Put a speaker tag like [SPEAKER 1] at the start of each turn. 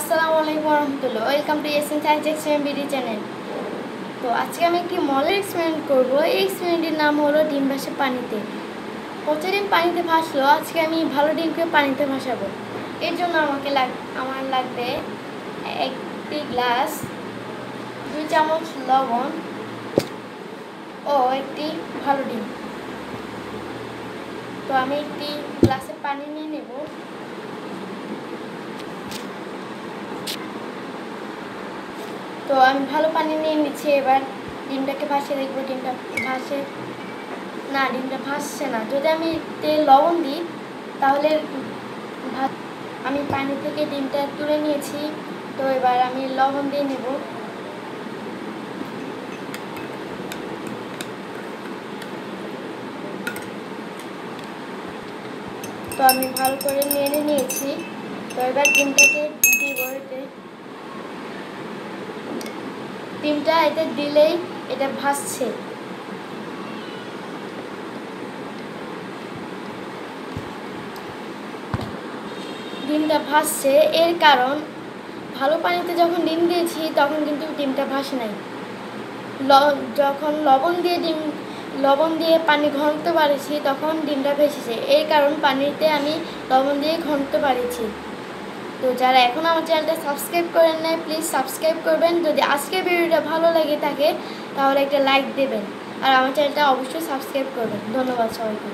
[SPEAKER 1] আসসালামু আলাইকুম রহমতুল্লাহ। Welcome to SN science experiment BD channel. তো আজকে আমি একটি মলের এক্সপেরিমেন্ট করব। এই এক্সপেরিমেন্টের নাম হলো ডিম ভাসে পানিতে। পচা ডিম পানিতে ভাসলো, আজকে আমি ভালো ডিমকে পানিতে ভাসাবো। এর জন্য আমার লাগবে একটি গ্লাস, 2 চামচ লবণ ও একটি ভালো ডিম। তো আমি একটি গ্লাসে পানি নিয়ে নেব। তো আমি ভালো পানি নিয়ে নিচ্ছি। এবার ডিমটাকে ভাসিয়ে দেখবো ডিমটা ভাসে না, ডিমটা ভাসছে না। যদি আমি তেল লবণ দিই তাহলে আমি পানি থেকে ডিমটা তুলে নিয়েছি। তো এবার আমি লবণ দিয়ে নেব। তো আমি ভালো করে নেড়ে নিয়েছি। তো এবার ডিমটাকে দিব। ডিমটা এতে দিলেই এটা ভাসছে। ডিমটা ভাসছে এর কারণ ভালো পানিতে যখন ডিম দিয়েছি তখন কিন্তু ডিমটা ভাসে নাই। যখন লবণ দিয়ে পানি ঘনত্ব বাড়িয়েছি তখন ডিমটা ভেসেছে। এই কারণ পানিতে আমি লবণ দিয়ে ঘনত্ব বাড়িয়েছি। তো যারা এখন আমার চ্যানেলটা সাবস্ক্রাইব করেন নাই, প্লিজ সাবস্ক্রাইব করবেন। যদি আজকের ভিডিওটা ভালো লাগে থাকে তাহলে একটা লাইক দেবেন আর আমার চ্যানেলটা অবশ্যই সাবস্ক্রাইব করবেন। ধন্যবাদ সবাইকে।